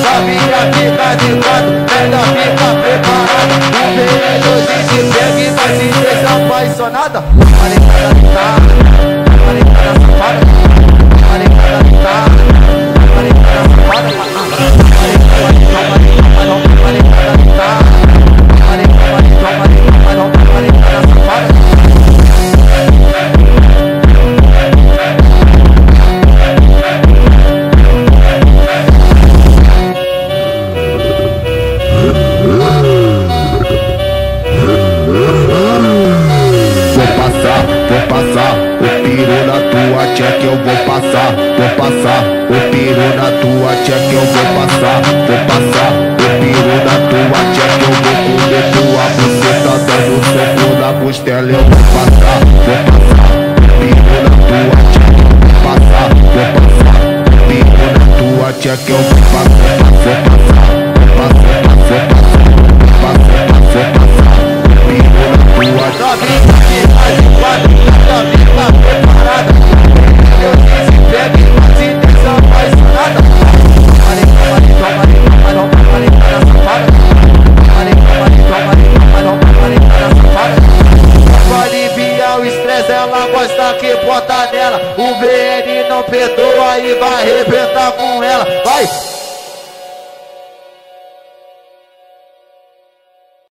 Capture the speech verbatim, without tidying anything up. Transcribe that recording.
novinha fica de quatro, ela fica preparada. O veneno de te pega e vai te deixar apaixonada. Maricada litada, maricada safada, maricada litada, maricada safada, maricada tcheca eu vou passar, vou passar o piru na tua tcheca eu vou passar, vou passar o piru na tua tcheca eu vou comer tua buceta dando soco na costela eu vou passar, vou passar o piru na tua tcheca eu vou passar, vou passar o piru na tua tcheca eu vou passar.